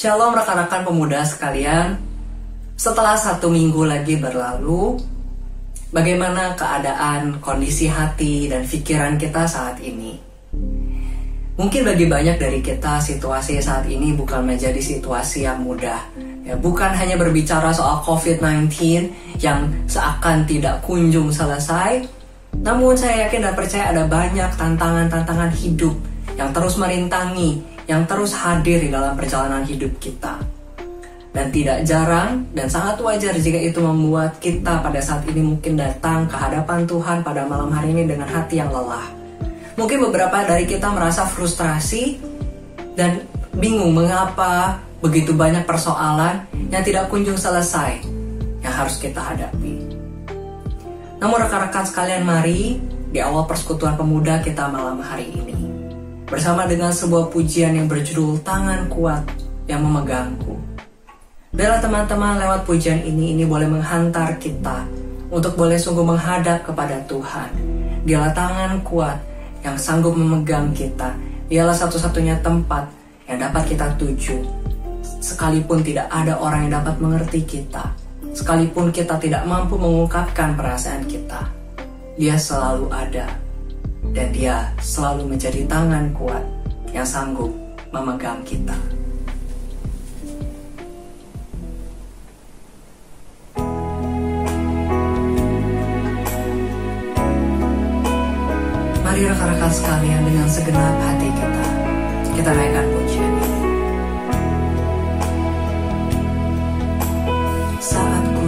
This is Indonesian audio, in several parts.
Shalom rekan-rekan pemuda sekalian. Setelah 1 minggu lagi berlalu, bagaimana keadaan, kondisi hati, dan pikiran kita saat ini? Mungkin bagi banyak dari kita, situasi saat ini bukan menjadi situasi yang mudah. Ya, bukan hanya berbicara soal COVID-19 yang seakan tidak kunjung selesai, namun saya yakin dan percaya ada banyak tantangan-tantangan hidup yang terus merintangi, yang terus hadir di dalam perjalanan hidup kita. Dan tidak jarang dan sangat wajar jika itu membuat kita pada saat ini mungkin datang ke hadapan Tuhan pada malam hari ini dengan hati yang lelah. Mungkin beberapa dari kita merasa frustrasi dan bingung mengapa begitu banyak persoalan yang tidak kunjung selesai yang harus kita hadapi. Namun rekan-rekan sekalian, mari di awal persekutuan pemuda kita malam hari ini bersama dengan sebuah pujian yang berjudul Tangan Kuat yang Memegangku. Biarlah teman-teman lewat pujian ini boleh menghantar kita untuk boleh sungguh menghadap kepada Tuhan. Dialah tangan kuat yang sanggup memegang kita. Dialah satu-satunya tempat yang dapat kita tuju. Sekalipun tidak ada orang yang dapat mengerti kita, sekalipun kita tidak mampu mengungkapkan perasaan kita, Dia selalu ada. Dan Dia selalu menjadi tangan kuat yang sanggup memegang kita. Mari rekan-rekan sekalian, dengan segenap hati kita naikkan pujian ini. Saat ku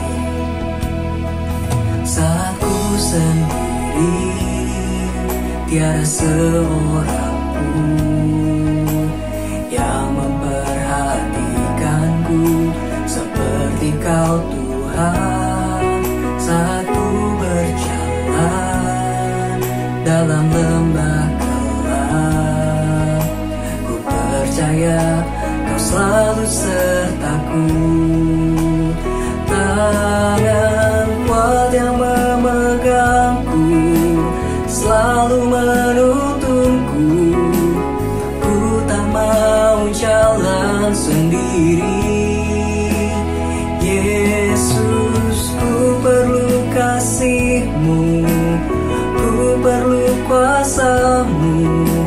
sendiri, tiada seorang pun yang memperhatikanku seperti Kau Tuhan. Saat ku berjalan dalam lembah gelap, ku percaya Kau selalu sertaku. Tangan kuat yang memegangku selalu menuntunku. Ku tak mau jalan sendiri. Yesus, ku perlu kasih-Mu, ku perlu kuasa-Mu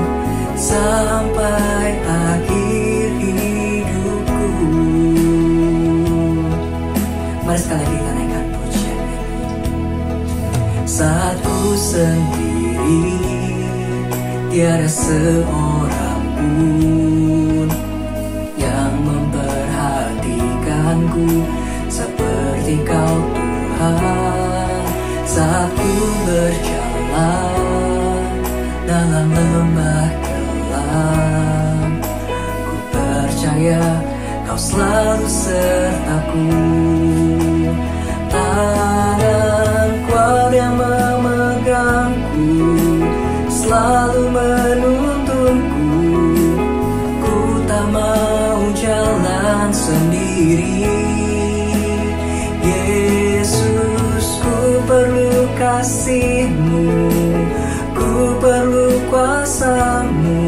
sampai akhir hidupku. Mari sekali lagi kita naikkan pujian ini. Saat ku sendiri, tiada seorang pun yang memperhatikanku seperti Kau Tuhan. Saat ku berjalan dalam lembah gelap, ku percaya Kau selalu sertaku. Tangan kuat yang memegangku selalu menuntunku. Ku tak mau jalan sendiri. Yesus, ku perlu kasih-Mu, ku perlu kuasa-Mu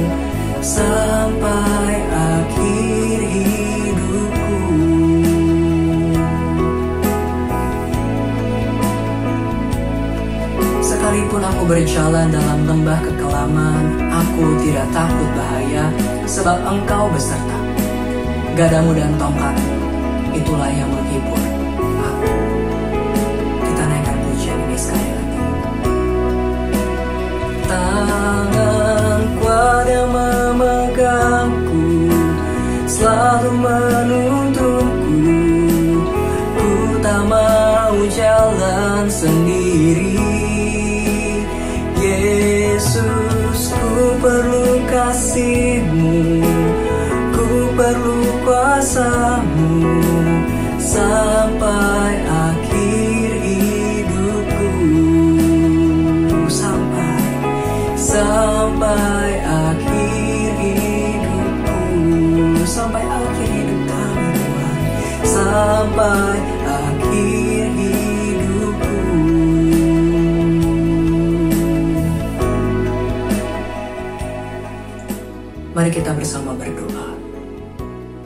sampai akhir hidupku. Sekalipun aku berjalan dalam lembah kekelaman, aku tidak takut bahaya, sebab Engkau beserta. Gadamu dan tongkatmu, itulah yang menghibur aku. Kita naikkan pujian ini sekali lagi. Tangan kuat yang memegangku selalu menuntunku. Ku tak mau jalan sendiri. Yesus, ku perlu kasih-Mu, ku perlu kuasa-Mu sampai akhir hidupku. Sampai akhir hidupku, sampai akhir hidup kami Tuhan, sampai akhir hidupku. Mari kita bersama berdoa.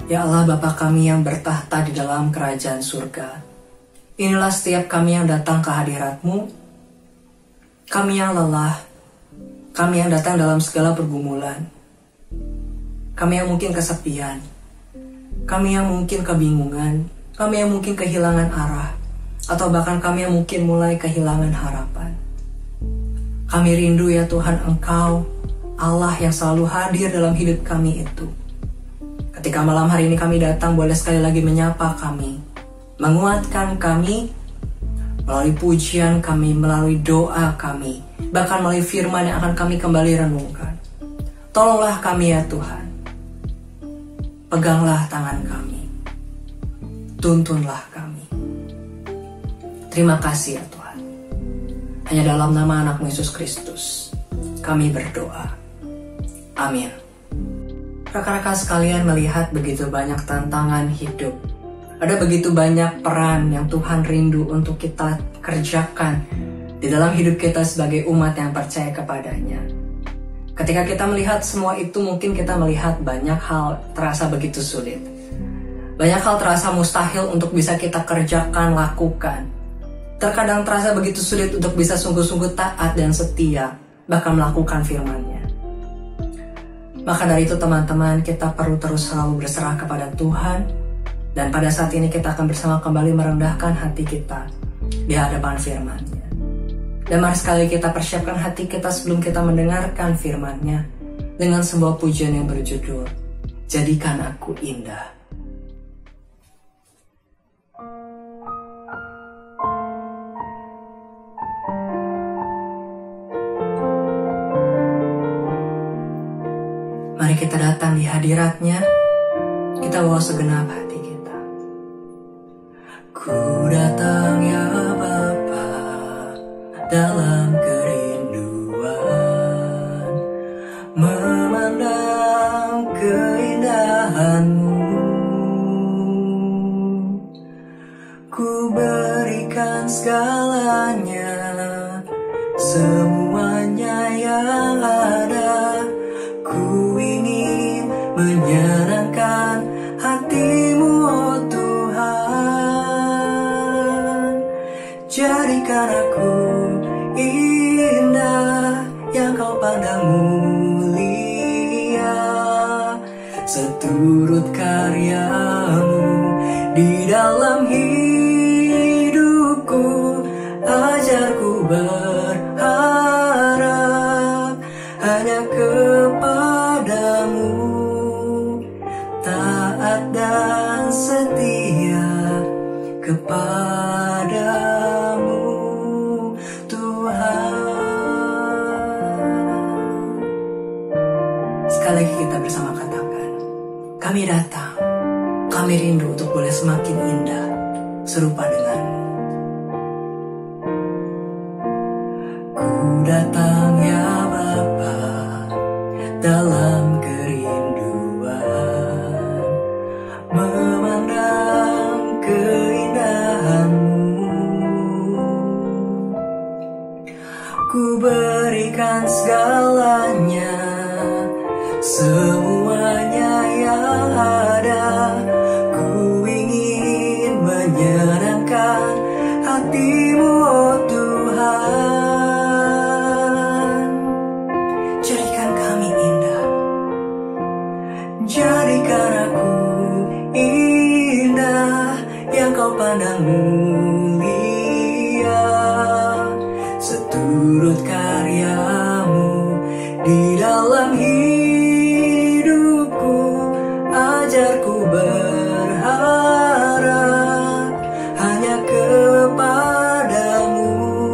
Ya Allah Bapa kami yang bertahta di dalam kerajaan surga, inilah setiap kami yang datang ke hadirat-Mu, kami yang lelah, kami yang datang dalam segala pergumulan, kami yang mungkin kesepian, kami yang mungkin kebingungan, kami yang mungkin kehilangan arah, atau bahkan kami yang mungkin mulai kehilangan harapan. Kami rindu ya Tuhan Engkau, Allah yang selalu hadir dalam hidup kami itu. Ketika malam hari ini kami datang, boleh sekali lagi menyapa kami, menguatkan kami, melalui pujian kami, melalui doa kami, bahkan melalui firman yang akan kami kembali renungkan. Tolonglah kami ya Tuhan, peganglah tangan kami, tuntunlah kami. Terima kasih ya Tuhan. Hanya dalam nama anak-Mu Yesus Kristus kami berdoa. Amin. Rekan-rekan sekalian, melihat begitu banyak tantangan hidup, ada begitu banyak peran yang Tuhan rindu untuk kita kerjakan di dalam hidup kita sebagai umat yang percaya kepadanya. Ketika kita melihat semua itu, mungkin kita melihat banyak hal terasa begitu sulit. Banyak hal terasa mustahil untuk bisa kita kerjakan, lakukan. Terkadang terasa begitu sulit untuk bisa sungguh-sungguh taat dan setia, bahkan melakukan firman-Nya. Maka dari itu teman-teman, kita perlu terus selalu berserah kepada Tuhan. Dan pada saat ini kita akan bersama kembali merendahkan hati kita di hadapan firman-Nya. Dan mari sekali kita persiapkan hati kita sebelum kita mendengarkan firman-Nya dengan sebuah pujian yang berjudul Jadikan Aku Indah. Mari kita datang di hadirat-Nya, kita bawa segenap hati kita. Ku datang ya Bapa dalam kerinduan, memandang keindahan-Mu. Ku berikan segalanya, semuanya yang ada. Ku ingin menyenangkan hati-Mu, oh Tuhan. Jadikan aku indah yang Kau pandang mulia, seturut karya-Mu di dalam hidupku. Ajarku berharap hanya kepadamu, taat dan setia kepadamu, Tuhan. Sekali lagi kita bersama katakan, kami datang, kami rindu untuk boleh semakin indah serupa denganmu. Ku datang ya Bapa dalam kerinduan, memandang keindahan-Mu. Ku berikan segalanya, semuanya yang ada. Ku ingin menyenangkan hati-Mu, oh Tuhan. Jadikan kami indah, jadikan aku indah yang Kau pandang mulia, seturut karya-Mu di dalam hidupku. Ajarku berharap hanya kepadamu,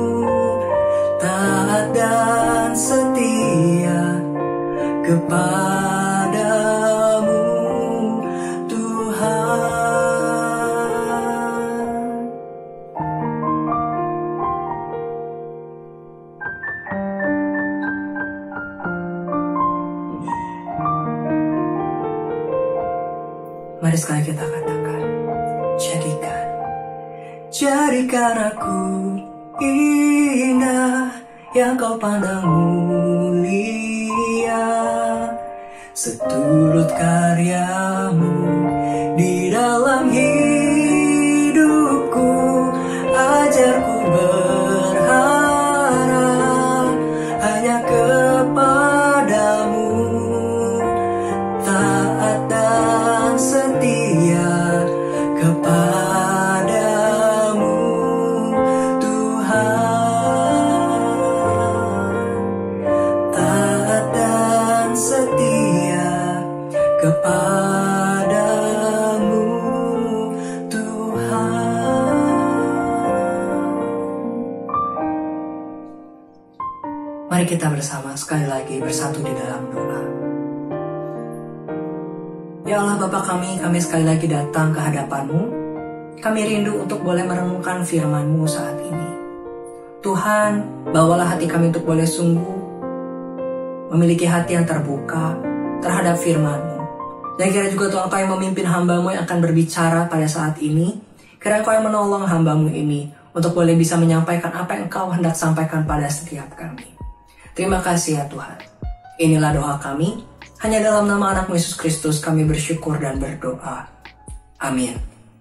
taat dan setia kepadamu, Tuhan. Mari sekali kita katakan, jadikan aku indah yang Kau pandang mulia, seturut karya-Mu Mari kita bersama sekali lagi bersatu di dalam doa. Ya Allah Bapa kami sekali lagi datang ke hadapan-Mu. Kami rindu untuk boleh merenungkan firman-Mu saat ini. Tuhan, bawalah hati kami untuk boleh sungguh memiliki hati yang terbuka terhadap firman-Mu. Dan kira juga Tuhan Kau yang memimpin hamba-Mu yang akan berbicara pada saat ini. Kira Kau yang menolong hamba-Mu ini untuk boleh bisa menyampaikan apa yang Kau hendak sampaikan pada setiap kami. Terima kasih ya Tuhan. Inilah doa kami. Hanya dalam nama anak Yesus Kristus kami bersyukur dan berdoa. Amin.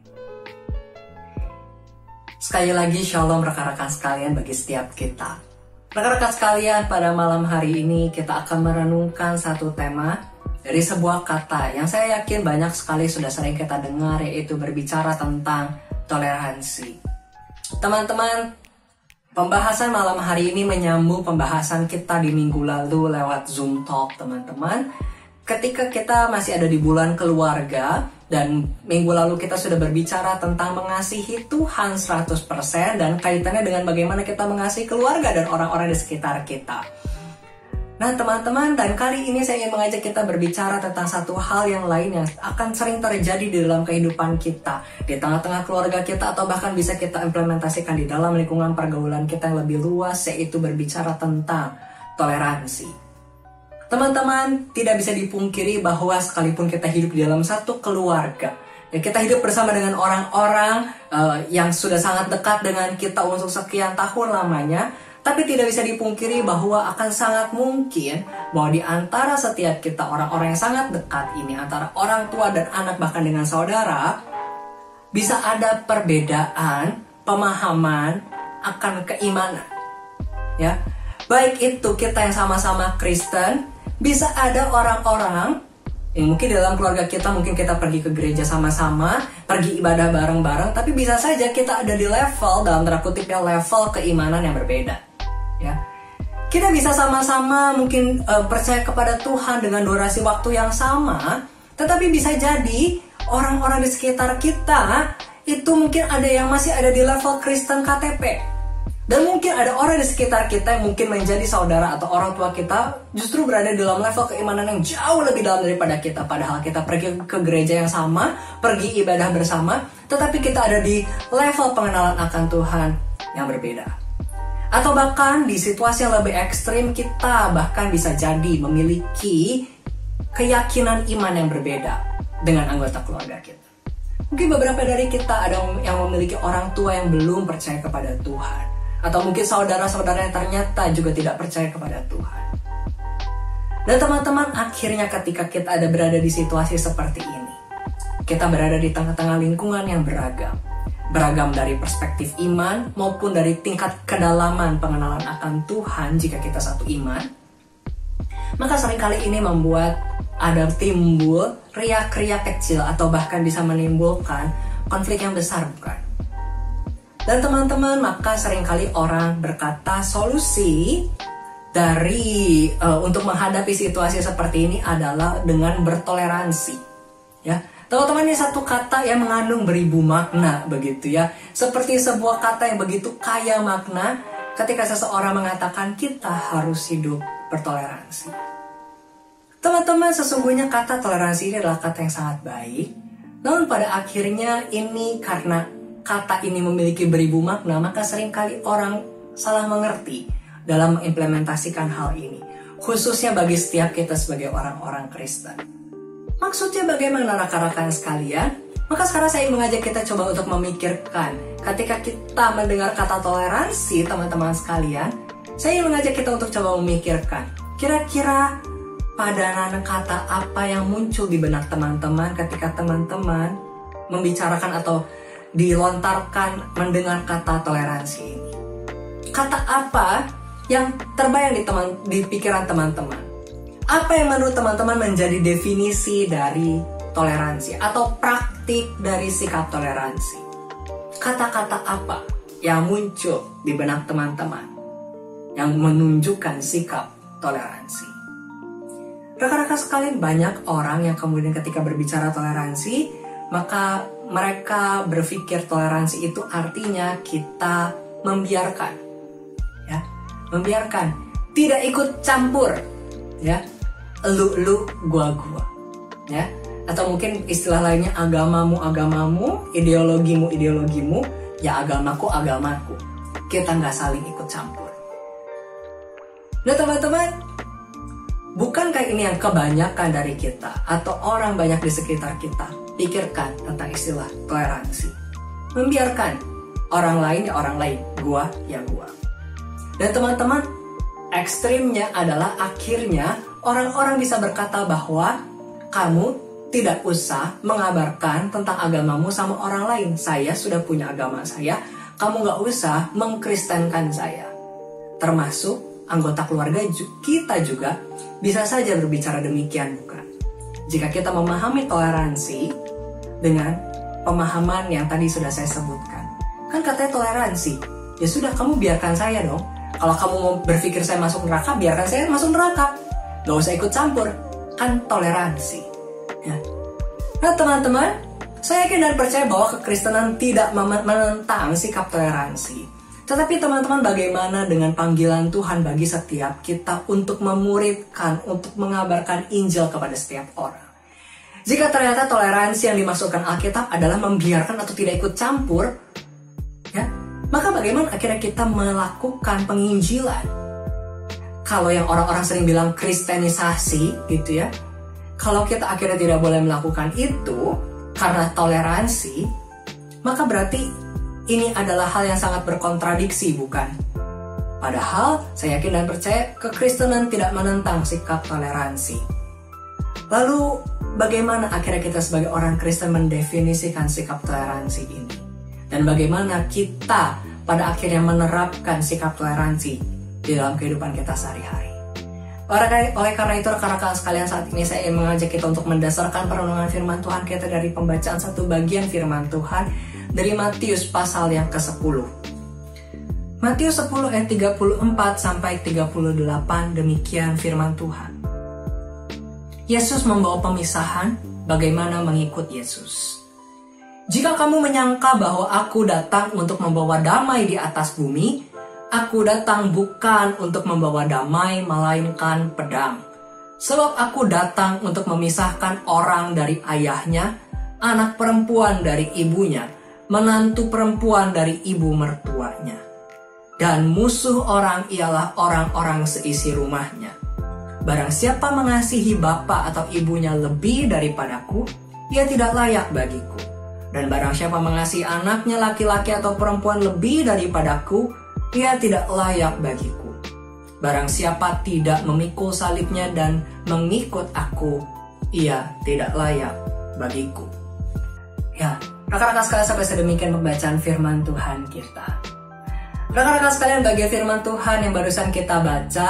Sekali lagi shalom rekan-rekan sekalian bagi setiap kita. Rekan-rekan sekalian, pada malam hari ini kita akan merenungkan satu tema dari sebuah kata yang saya yakin banyak sekali sudah sering kita dengar, yaitu berbicara tentang toleransi. Teman-teman, pembahasan malam hari ini menyambung pembahasan kita di minggu lalu lewat Zoom Talk, teman-teman. Ketika kita masih ada di bulan keluarga, dan minggu lalu kita sudah berbicara tentang mengasihi Tuhan 100% dan kaitannya dengan bagaimana kita mengasihi keluarga dan orang-orang di sekitar kita. Nah teman-teman, dan kali ini saya ingin mengajak kita berbicara tentang satu hal yang lain yang akan sering terjadi di dalam kehidupan kita, di tengah-tengah keluarga kita, atau bahkan bisa kita implementasikan di dalam lingkungan pergaulan kita yang lebih luas, yaitu berbicara tentang toleransi. Teman-teman, tidak bisa dipungkiri bahwa sekalipun kita hidup di dalam satu keluarga, ya kita hidup bersama dengan orang-orang yang sudah sangat dekat dengan kita untuk sekian tahun lamanya, tapi tidak bisa dipungkiri bahwa akan sangat mungkin bahwa di antara setiap kita, orang-orang yang sangat dekat ini, antara orang tua dan anak bahkan dengan saudara, bisa ada perbedaan pemahaman akan keimanan. Ya, baik itu kita yang sama-sama Kristen, bisa ada orang-orang yang mungkin dalam keluarga kita, mungkin kita pergi ke gereja sama-sama, pergi ibadah bareng-bareng, tapi bisa saja kita ada di level, dalam tanda kutip ya, level keimanan yang berbeda. Ya, kita bisa sama-sama mungkin percaya kepada Tuhan dengan durasi waktu yang sama, tetapi bisa jadi orang-orang di sekitar kita itu mungkin ada yang masih ada di level Kristen KTP. Dan mungkin ada orang di sekitar kita yang mungkin menjadi saudara atau orang tua kita justru berada dalam level keimanan yang jauh lebih dalam daripada kita. Padahal kita pergi ke gereja yang sama, pergi ibadah bersama, tetapi kita ada di level pengenalan akan Tuhan yang berbeda. Atau bahkan di situasi yang lebih ekstrim, kita bahkan bisa jadi memiliki keyakinan iman yang berbeda dengan anggota keluarga kita. Mungkin beberapa dari kita ada yang memiliki orang tua yang belum percaya kepada Tuhan. Atau mungkin saudara-saudara yang ternyata juga tidak percaya kepada Tuhan. Dan teman-teman, akhirnya ketika kita ada berada di situasi seperti ini, kita berada di tengah-tengah lingkungan yang beragam. Beragam dari perspektif iman maupun dari tingkat kedalaman pengenalan akan Tuhan jika kita satu iman. Maka seringkali ini membuat ada timbul riak-riak kecil atau bahkan bisa menimbulkan konflik yang besar, bukan? Dan teman-teman, maka seringkali orang berkata solusi dari untuk menghadapi situasi seperti ini adalah dengan bertoleransi. Ya, teman-teman, ini satu kata yang mengandung beribu makna begitu ya. Seperti sebuah kata yang begitu kaya makna ketika seseorang mengatakan kita harus hidup bertoleransi. Teman-teman, sesungguhnya kata toleransi ini adalah kata yang sangat baik. Namun pada akhirnya ini karena kata ini memiliki beribu makna, maka seringkali orang salah mengerti dalam mengimplementasikan hal ini. Khususnya bagi setiap kita sebagai orang-orang Kristen. Maksudnya bagaimana rekan-rekan sekalian? Maka sekarang saya mengajak kita coba untuk memikirkan. Ketika kita mendengar kata toleransi, teman-teman sekalian, saya ingin mengajak kita untuk coba memikirkan. Kira-kira padanan kata apa yang muncul di benak teman-teman ketika teman-teman membicarakan atau dilontarkan mendengar kata toleransi ini. Kata apa yang terbayang di pikiran teman-teman? Apa yang menurut teman-teman menjadi definisi dari toleransi atau praktik dari sikap toleransi? Kata-kata apa yang muncul di benak teman-teman yang menunjukkan sikap toleransi? Rekan-rekan sekalian, banyak orang yang kemudian ketika berbicara toleransi, maka mereka berpikir toleransi itu artinya kita membiarkan, ya, membiarkan tidak ikut campur, ya, lu gua, ya, atau mungkin istilah lainnya agamamu, ideologimu, ya agamaku. Kita nggak saling ikut campur. Nah teman-teman, bukankah ini yang kebanyakan dari kita atau orang banyak di sekitar kita pikirkan tentang istilah toleransi? Membiarkan orang lain ya orang lain, gua ya gua. Dan teman-teman, ekstrimnya adalah akhirnya orang-orang bisa berkata bahwa kamu tidak usah mengabarkan tentang agamamu sama orang lain. Saya sudah punya agama saya, kamu gak usah mengkristenkan saya. Termasuk anggota keluarga kita juga bisa saja berbicara demikian, bukan? Jika kita memahami toleransi dengan pemahaman yang tadi sudah saya sebutkan. Kan katanya toleransi, ya sudah kamu biarkan saya dong. Kalau kamu mau berpikir saya masuk neraka, biarkan saya masuk neraka. Gak usah ikut campur, kan toleransi. Ya. Nah teman-teman, saya yakin dan percaya bahwa kekristenan tidak menentang sikap toleransi. Tetapi teman-teman, bagaimana dengan panggilan Tuhan bagi setiap kita untuk memuridkan, untuk mengabarkan Injil kepada setiap orang? Jika ternyata toleransi yang dimasukkan Alkitab adalah membiarkan atau tidak ikut campur, ya, maka bagaimana akhirnya kita melakukan penginjilan? Kalau yang orang-orang sering bilang kristenisasi gitu ya, kalau kita akhirnya tidak boleh melakukan itu karena toleransi, maka berarti ini adalah hal yang sangat berkontradiksi, bukan? Padahal saya yakin dan percaya kekristenan tidak menentang sikap toleransi. Lalu bagaimana akhirnya kita sebagai orang Kristen mendefinisikan sikap toleransi ini? Dan bagaimana kita pada akhirnya menerapkan sikap toleransi di dalam kehidupan kita sehari-hari? Oleh karena itu, rekan-rekan sekalian, saat ini saya ingin mengajak kita untuk mendasarkan perenungan firman Tuhan kita dari pembacaan satu bagian firman Tuhan dari Matius pasal yang ke-10. Matius 10 ayat 34 sampai 38, demikian firman Tuhan. Yesus membawa pemisahan bagaimana mengikut Yesus. Jika kamu menyangka bahwa aku datang untuk membawa damai di atas bumi, aku datang bukan untuk membawa damai, melainkan pedang. Sebab aku datang untuk memisahkan orang dari ayahnya, anak perempuan dari ibunya, menantu perempuan dari ibu mertuanya. Dan musuh orang ialah orang-orang seisi rumahnya. Barang siapa mengasihi bapa atau ibunya lebih daripadaku, ia tidak layak bagiku. Dan barang siapa mengasihi anaknya laki-laki atau perempuan lebih daripadaku, ia tidak layak bagiku. Barang siapa tidak memikul salibnya dan mengikut aku, ia tidak layak bagiku. Ya, rekan-rekan sekalian, sampai sedemikian pembacaan firman Tuhan kita. Rekan-rekan sekalian, bagian firman Tuhan yang barusan kita baca,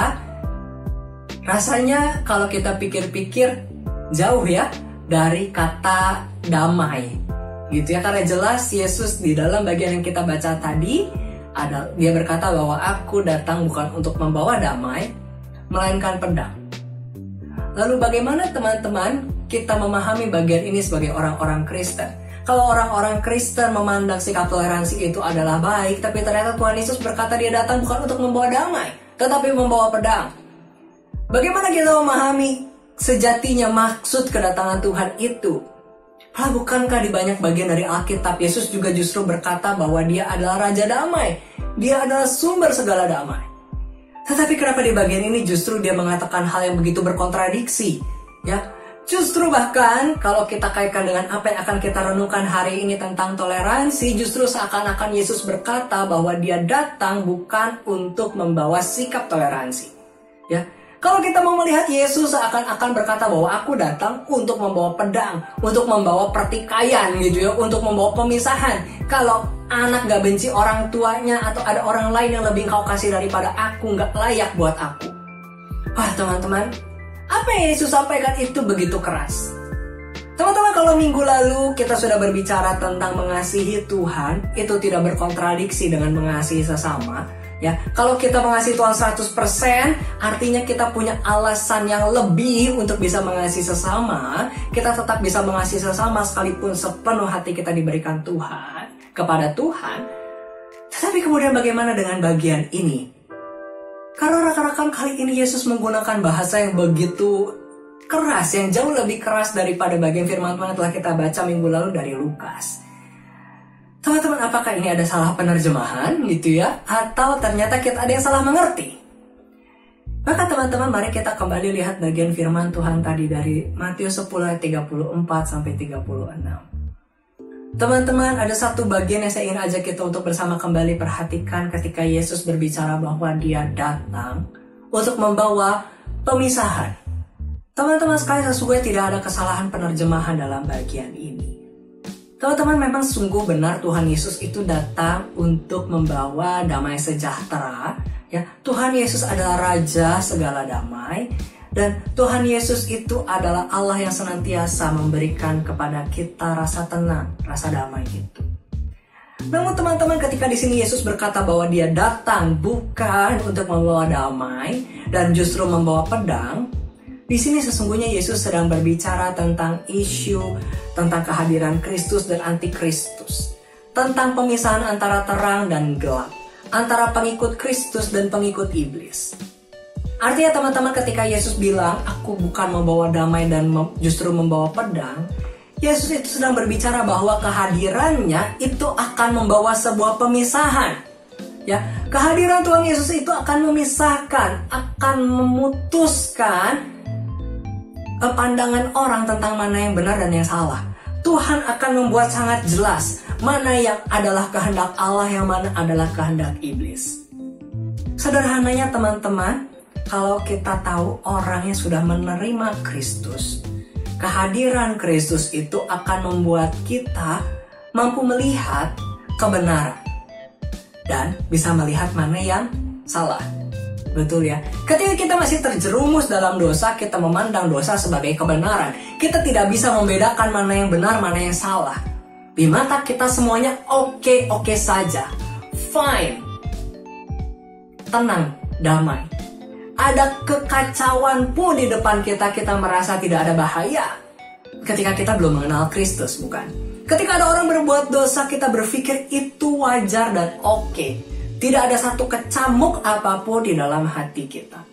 rasanya kalau kita pikir-pikir jauh ya dari kata damai. Gitu ya, karena jelas Yesus di dalam bagian yang kita baca tadi, dia berkata bahwa aku datang bukan untuk membawa damai, melainkan pedang. Lalu bagaimana teman-teman kita memahami bagian ini sebagai orang-orang Kristen? Kalau orang-orang Kristen memandang sikap toleransi itu adalah baik, tapi ternyata Tuhan Yesus berkata dia datang bukan untuk membawa damai, tetapi membawa pedang. Bagaimana kita memahami sejatinya maksud kedatangan Tuhan itu? Bukankah di banyak bagian dari Alkitab Yesus juga justru berkata bahwa dia adalah Raja Damai, dia adalah sumber segala damai. Tetapi kenapa di bagian ini justru dia mengatakan hal yang begitu berkontradiksi? Ya, justru bahkan kalau kita kaitkan dengan apa yang akan kita renungkan hari ini tentang toleransi, justru seakan-akan Yesus berkata bahwa dia datang bukan untuk membawa sikap toleransi. Ya. Kalau kita mau melihat Yesus seakan-akan berkata bahwa aku datang untuk membawa pedang, untuk membawa pertikaian gitu ya, untuk membawa pemisahan. Kalau anak gak benci orang tuanya atau ada orang lain yang lebih kau kasih daripada aku, gak layak buat aku. Wah teman-teman, apa yang Yesus sampaikan itu begitu keras. Teman-teman, kalau minggu lalu kita sudah berbicara tentang mengasihi Tuhan, itu tidak berkontradiksi dengan mengasihi sesama. Ya, kalau kita mengasihi Tuhan 100%, artinya kita punya alasan yang lebih untuk bisa mengasihi sesama. Kita tetap bisa mengasihi sesama sekalipun sepenuh hati kita diberikan Tuhan, kepada Tuhan. Tetapi kemudian bagaimana dengan bagian ini? Karena rekan-rekan, kali ini Yesus menggunakan bahasa yang begitu keras, yang jauh lebih keras daripada bagian firman Tuhan yang telah kita baca minggu lalu dari Lukas. Teman-teman, apakah ini ada salah penerjemahan gitu ya? Atau ternyata kita ada yang salah mengerti? Maka teman-teman, mari kita kembali lihat bagian firman Tuhan tadi dari Matius 10 ayat 34 sampai 36. Teman-teman, ada satu bagian yang saya ingin ajak kita untuk bersama kembali perhatikan ketika Yesus berbicara bahwa dia datang untuk membawa pemisahan. Teman-teman sekalian, sesungguhnya tidak ada kesalahan penerjemahan dalam bagian ini. Teman-teman, memang sungguh benar Tuhan Yesus itu datang untuk membawa damai sejahtera. Ya, Tuhan Yesus adalah Raja segala damai. Dan Tuhan Yesus itu adalah Allah yang senantiasa memberikan kepada kita rasa tenang, rasa damai itu. Namun teman-teman, ketika di sini Yesus berkata bahwa dia datang bukan untuk membawa damai dan justru membawa pedang, di sini sesungguhnya Yesus sedang berbicara tentang isu tentang kehadiran Kristus dan antikristus, tentang pemisahan antara terang dan gelap, antara pengikut Kristus dan pengikut iblis. Artinya teman-teman, ketika Yesus bilang aku bukan membawa damai dan justru membawa pedang, Yesus itu sedang berbicara bahwa kehadirannya itu akan membawa sebuah pemisahan. Ya, kehadiran Tuhan Yesus itu akan memisahkan, akan memutuskan pandangan orang tentang mana yang benar dan yang salah. Tuhan akan membuat sangat jelas mana yang adalah kehendak Allah, yang mana adalah kehendak iblis. Sederhananya teman-teman, kalau kita tahu orang yang sudah menerima Kristus, kehadiran Kristus itu akan membuat kita mampu melihat kebenaran dan bisa melihat mana yang salah. Betul ya. Ketika kita masih terjerumus dalam dosa, kita memandang dosa sebagai kebenaran. Kita tidak bisa membedakan mana yang benar, mana yang salah. Di mata kita semuanya oke saja. Fine. Tenang, damai. Ada kekacauan pun di depan kita, kita merasa tidak ada bahaya. Ketika kita belum mengenal Kristus, bukan? Ketika ada orang berbuat dosa, kita berpikir itu wajar dan oke. Tidak ada satu kecamuk apapun di dalam hati kita.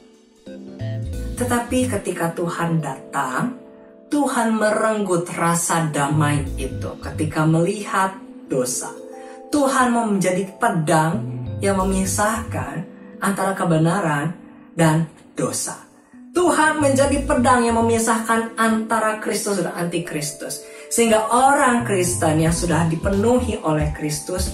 Tetapi ketika Tuhan datang, Tuhan merenggut rasa damai itu ketika melihat dosa. Tuhan menjadi pedang yang memisahkan antara kebenaran dan dosa. Tuhan menjadi pedang yang memisahkan antara Kristus dan antikristus. Sehingga orang Kristen yang sudah dipenuhi oleh Kristus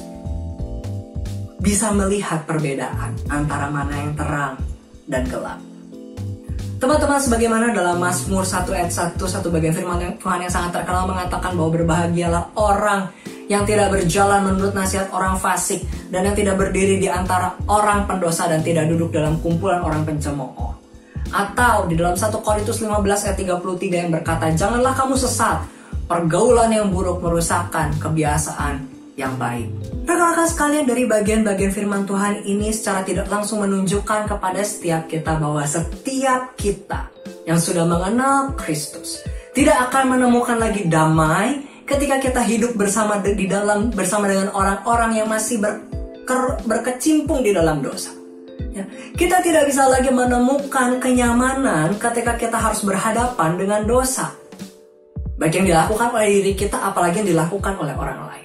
bisa melihat perbedaan antara mana yang terang dan gelap. Teman-teman, sebagaimana dalam Mazmur 1 ayat 1, satu bagian firman Tuhan yang sangat terkenal mengatakan bahwa berbahagialah orang yang tidak berjalan menurut nasihat orang fasik, dan yang tidak berdiri di antara orang pendosa, dan tidak duduk dalam kumpulan orang pencemooh. Atau di dalam 1 Korintus 15 ayat 33 yang berkata, janganlah kamu sesat, pergaulan yang buruk merusakkan kebiasaan yang baik. Rekan-rekan sekalian, dari bagian-bagian firman Tuhan ini secara tidak langsung menunjukkan kepada setiap kita bahwa setiap kita yang sudah mengenal Kristus tidak akan menemukan lagi damai ketika kita hidup bersama dengan orang-orang yang masih berkecimpung di dalam dosa. Ya, kita tidak bisa lagi menemukan kenyamanan ketika kita harus berhadapan dengan dosa, baik yang dilakukan oleh diri kita, apalagi yang dilakukan oleh orang lain.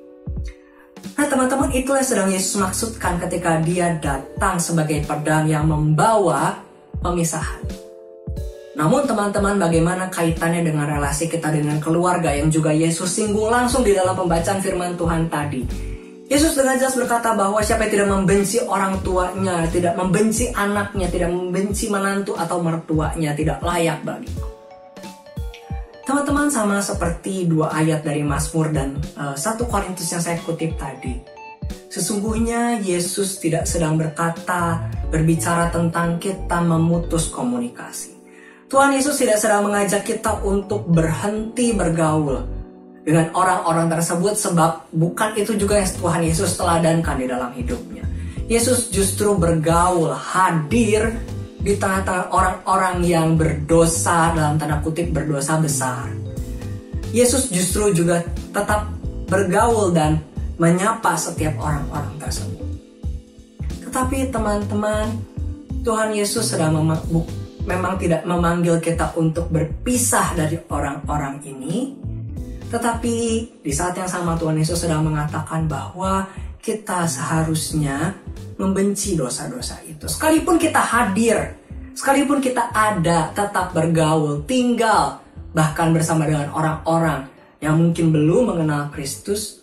Nah teman-teman, itulah yang sedang Yesus maksudkan ketika dia datang sebagai pedang yang membawa pemisahan. Namun teman-teman, bagaimana kaitannya dengan relasi kita dengan keluarga yang juga Yesus singgung langsung di dalam pembacaan firman Tuhan tadi? Yesus dengan jelas berkata bahwa siapa yang tidak membenci orang tuanya, tidak membenci anaknya, tidak membenci menantu atau mertuanya, tidak layak bagiku. Teman-teman, sama seperti dua ayat dari Mazmur dan 1 Korintus yang saya kutip tadi. Sesungguhnya Yesus tidak sedang berbicara tentang kita memutus komunikasi. Tuhan Yesus tidak sedang mengajak kita untuk berhenti bergaul dengan orang-orang tersebut, sebab bukan itu juga yang Tuhan Yesus teladankan di dalam hidupnya. Yesus justru bergaul, hadir di tengah-tengah orang-orang yang berdosa, dalam tanda kutip berdosa besar. Yesus justru juga tetap bergaul dan menyapa setiap orang-orang tersebut. Tetapi teman-teman, Tuhan Yesus sedang memang tidak memanggil kita untuk berpisah dari orang-orang ini. Tetapi di saat yang sama Tuhan Yesus sedang mengatakan bahwa kita seharusnya membenci dosa-dosa itu. Sekalipun kita hadir, sekalipun kita ada, tetap bergaul, tinggal, bahkan bersama dengan orang-orang yang mungkin belum mengenal Kristus,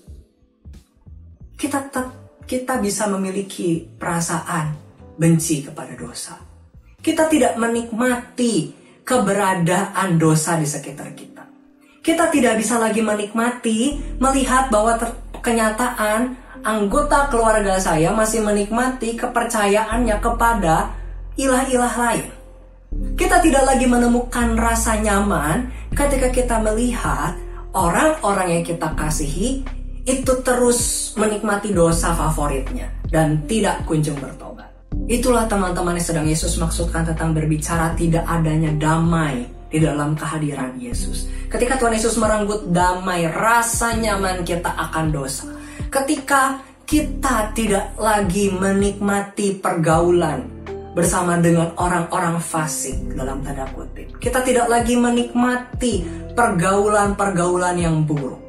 kita bisa memiliki perasaan benci kepada dosa. Kita tidak menikmati keberadaan dosa di sekitar kita. Kita tidak bisa lagi menikmati melihat bahwa kenyataan anggota keluarga saya masih menikmati kepercayaannya kepada ilah-ilah lain. Kita tidak lagi menemukan rasa nyaman ketika kita melihat orang-orang yang kita kasihi itu terus menikmati dosa favoritnya dan tidak kunjung bertobat. Itulah teman-teman yang sedang Yesus maksudkan tentang berbicara tidak adanya damai di dalam kehadiran Yesus. Ketika Tuhan Yesus merenggut damai, rasa nyaman kita akan dosa. Ketika kita tidak lagi menikmati pergaulan bersama dengan orang-orang fasik dalam tanda kutip. Kita tidak lagi menikmati pergaulan-pergaulan yang buruk.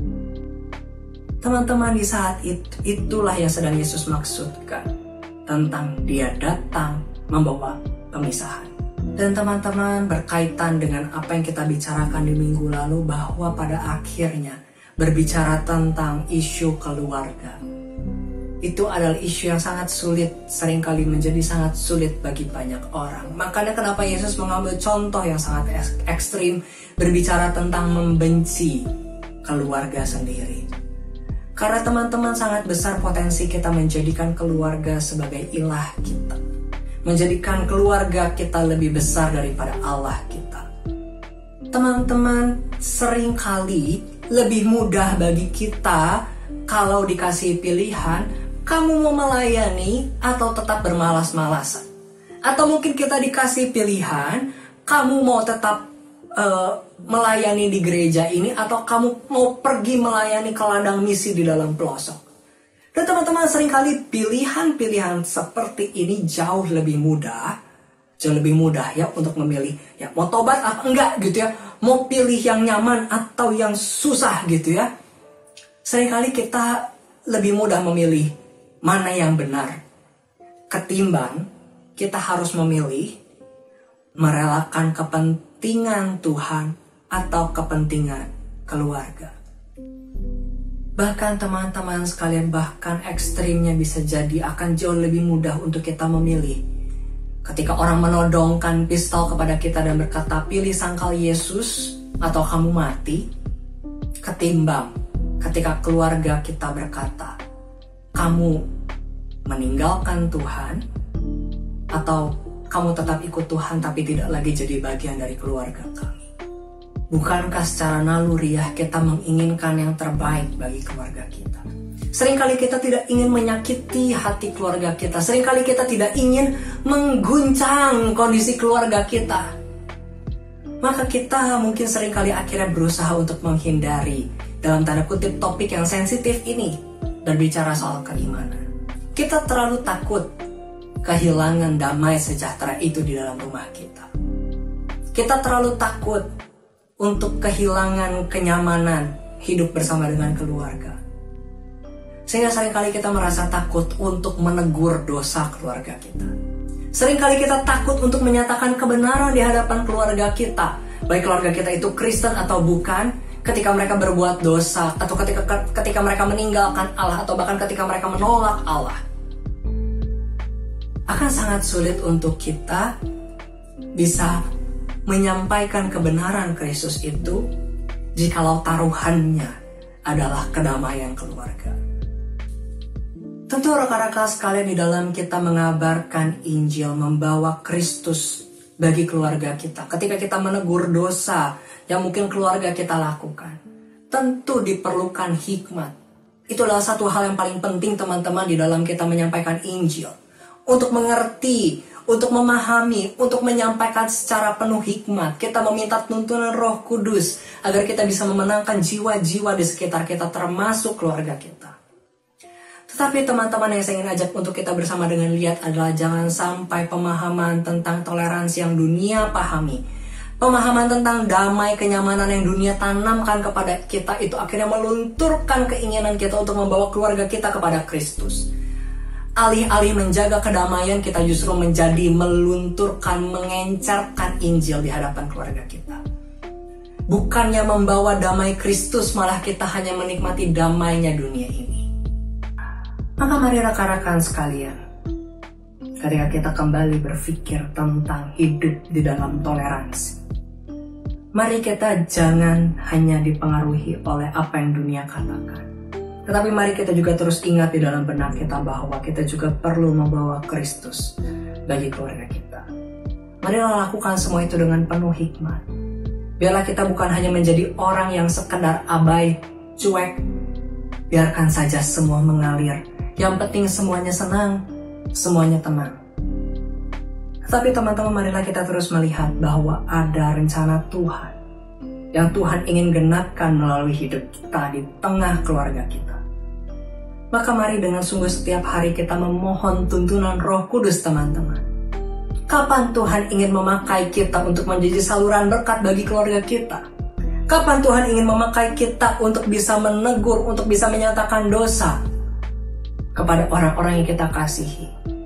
Teman-teman, di saat itulah yang sedang Yesus maksudkan tentang Dia datang membawa pemisahan. Dan teman-teman, berkaitan dengan apa yang kita bicarakan di minggu lalu, bahwa pada akhirnya berbicara tentang isu keluarga, itu adalah isu yang sangat sulit, seringkali menjadi sangat sulit bagi banyak orang. Makanya kenapa Yesus mengambil contoh yang sangat ekstrim, berbicara tentang membenci keluarga sendiri. Karena teman-teman, sangat besar potensi kita menjadikan keluarga sebagai ilah kita. Menjadikan keluarga kita lebih besar daripada Allah kita. Teman-teman, seringkali lebih mudah bagi kita kalau dikasih pilihan, kamu mau melayani atau tetap bermalas-malasan. Atau mungkin kita dikasih pilihan, kamu mau tetap melayani di gereja ini atau kamu mau pergi melayani ke ladang misi di dalam pelosok. Dan teman-teman, seringkali pilihan-pilihan seperti ini jauh lebih mudah ya untuk memilih, ya mau tobat apa enggak gitu ya, mau pilih yang nyaman atau yang susah gitu ya. Seringkali kita lebih mudah memilih mana yang benar ketimbang kita harus memilih merelakan kepentingan Tuhan atau kepentingan keluarga. Bahkan teman-teman sekalian, bahkan ekstrimnya bisa jadi akan jauh lebih mudah untuk kita memilih ketika orang menodongkan pistol kepada kita dan berkata, pilih sangkal Yesus atau kamu mati, ketimbang ketika keluarga kita berkata, kamu meninggalkan Tuhan atau kamu tetap ikut Tuhan tapi tidak lagi jadi bagian dari keluarga kami. Bukankah secara naluriah kita menginginkan yang terbaik bagi keluarga kita? Seringkali kita tidak ingin menyakiti hati keluarga kita. Seringkali kita tidak ingin mengguncang kondisi keluarga kita. Maka kita mungkin seringkali akhirnya berusaha untuk menghindari, dalam tanda kutip, topik yang sensitif ini, berbicara soal keimanan. Kita terlalu takut kehilangan damai sejahtera itu di dalam rumah kita. Kita terlalu takut untuk kehilangan kenyamanan hidup bersama dengan keluarga. Sehingga seringkali kita merasa takut untuk menegur dosa keluarga kita. Seringkali kita takut untuk menyatakan kebenaran di hadapan keluarga kita. Baik keluarga kita itu Kristen atau bukan, ketika mereka berbuat dosa, atau ketika mereka meninggalkan Allah, atau bahkan ketika mereka menolak Allah. Akan sangat sulit untuk kita bisa menyampaikan kebenaran Kristus itu jikalau taruhannya adalah kedamaian keluarga. Tentu rekan-rekan sekalian, di dalam kita mengabarkan Injil, membawa Kristus bagi keluarga kita, ketika kita menegur dosa yang mungkin keluarga kita lakukan, tentu diperlukan hikmat. Itu adalah satu hal yang paling penting teman-teman di dalam kita menyampaikan Injil. Untuk mengerti, untuk memahami, untuk menyampaikan secara penuh hikmat. Kita meminta tuntunan Roh Kudus agar kita bisa memenangkan jiwa-jiwa di sekitar kita, termasuk keluarga kita. Tetapi teman-teman yang saya ingin ajak untuk kita bersama dengan lihat adalah jangan sampai pemahaman tentang toleransi yang dunia pahami, pemahaman tentang damai, kenyamanan yang dunia tanamkan kepada kita itu akhirnya melunturkan keinginan kita untuk membawa keluarga kita kepada Kristus. Alih-alih menjaga kedamaian, kita justru menjadi melunturkan, mengencarkan Injil di hadapan keluarga kita. Bukannya membawa damai Kristus, malah kita hanya menikmati damainya dunia ini. Maka mari rekan-rekan sekalian, ketika kita kembali berpikir tentang hidup di dalam toleransi, mari kita jangan hanya dipengaruhi oleh apa yang dunia katakan. Tetapi mari kita juga terus ingat di dalam benak kita bahwa kita juga perlu membawa Kristus bagi keluarga kita. Marilah lakukan semua itu dengan penuh hikmat. Biarlah kita bukan hanya menjadi orang yang sekedar abai, cuek. Biarkan saja semua mengalir. Yang penting semuanya senang, semuanya tenang. Tapi teman-teman, marilah kita terus melihat bahwa ada rencana Tuhan yang Tuhan ingin genapkan melalui hidup kita di tengah keluarga kita. Maka mari dengan sungguh setiap hari kita memohon tuntunan Roh Kudus, teman-teman. Kapan Tuhan ingin memakai kita untuk menjadi saluran berkat bagi keluarga kita? Kapan Tuhan ingin memakai kita untuk bisa menegur, untuk bisa menyatakan dosa kepada orang-orang yang kita kasihi?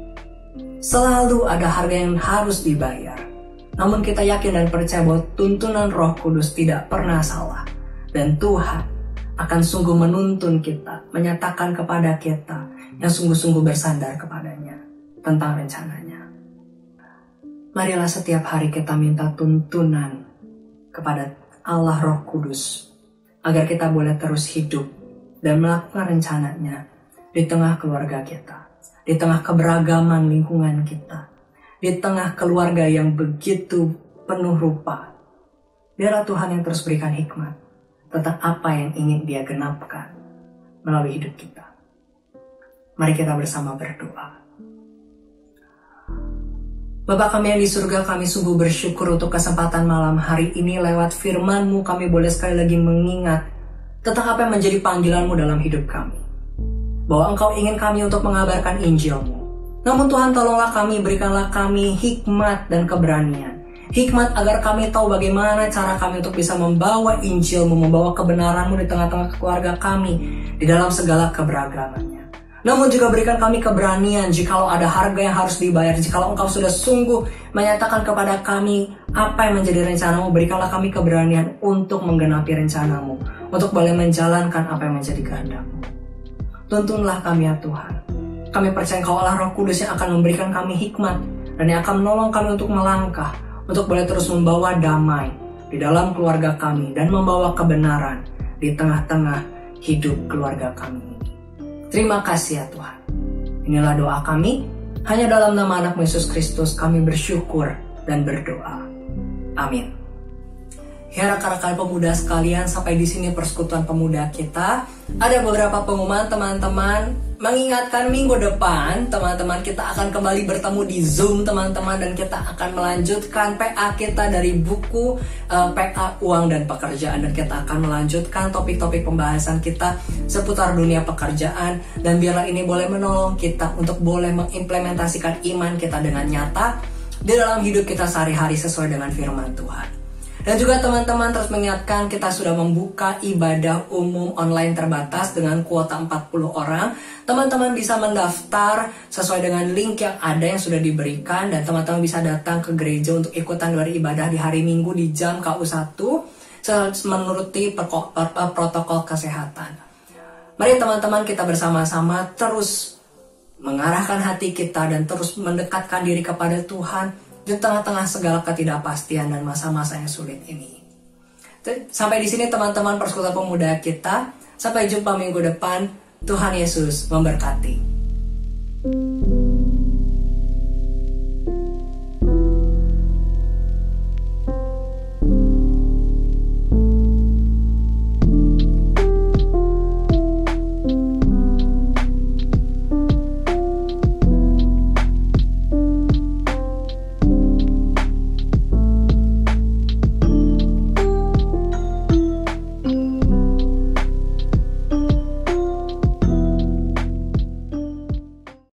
Selalu ada harga yang harus dibayar. Namun kita yakin dan percaya bahwa tuntunan Roh Kudus tidak pernah salah. Dan Tuhan akan sungguh menuntun kita, menyatakan kepada kita yang sungguh-sungguh bersandar kepadanya tentang rencananya. Marilah setiap hari kita minta tuntunan kepada Allah Roh Kudus, agar kita boleh terus hidup dan melakukan rencananya di tengah keluarga kita, di tengah keberagaman lingkungan kita, di tengah keluarga yang begitu penuh rupa. Biarlah Tuhan yang terus berikan hikmat tentang apa yang ingin Dia genapkan melalui hidup kita. Mari kita bersama berdoa. Bapa kami yang di surga, kami sungguh bersyukur untuk kesempatan malam hari ini. Lewat firman-Mu kami boleh sekali lagi mengingat tentang apa yang menjadi panggilan-Mu dalam hidup kami. Bahwa Engkau ingin kami untuk mengabarkan Injil-Mu. Namun Tuhan, tolonglah kami, berikanlah kami hikmat dan keberanian. Hikmat agar kami tahu bagaimana cara kami untuk bisa membawa Injil-Mu, membawa kebenaran-Mu di tengah-tengah keluarga kami, di dalam segala keberagamannya. Namun juga berikan kami keberanian jikalau ada harga yang harus dibayar, jikalau Engkau sudah sungguh menyatakan kepada kami apa yang menjadi rencana-Mu, berikanlah kami keberanian untuk menggenapi rencana-Mu, untuk boleh menjalankan apa yang menjadi kehendak-Mu. Tuntunlah kami ya Tuhan. Kami percaya Engkau Allah Roh Kudus yang akan memberikan kami hikmat dan yang akan menolong kami untuk melangkah, untuk boleh terus membawa damai di dalam keluarga kami dan membawa kebenaran di tengah-tengah hidup keluarga kami. Terima kasih ya Tuhan. Inilah doa kami. Hanya dalam nama anak Yesus Kristus kami bersyukur dan berdoa. Amin. Ya rekan-rekan pemuda sekalian, sampai di sini persekutuan pemuda kita. Ada beberapa pengumuman teman-teman. Mengingatkan minggu depan teman-teman kita akan kembali bertemu di Zoom teman-teman, dan kita akan melanjutkan PA kita dari buku PA Uang dan Pekerjaan, dan kita akan melanjutkan topik-topik pembahasan kita seputar dunia pekerjaan. Dan biarlah ini boleh menolong kita untuk boleh mengimplementasikan iman kita dengan nyata di dalam hidup kita sehari-hari sesuai dengan firman Tuhan. Dan juga teman-teman terus mengingatkan kita sudah membuka ibadah umum online terbatas dengan kuota 40 orang. Teman-teman bisa mendaftar sesuai dengan link yang ada yang sudah diberikan, dan teman-teman bisa datang ke gereja untuk ikutan dari ibadah di hari Minggu di jam KU1 menuruti protokol kesehatan. Mari teman-teman kita bersama-sama terus mengarahkan hati kita dan terus mendekatkan diri kepada Tuhan di tengah-tengah segala ketidakpastian dan masa-masa yang sulit ini. Sampai di sini teman-teman persekutuan pemuda kita. Sampai jumpa minggu depan. Tuhan Yesus memberkati.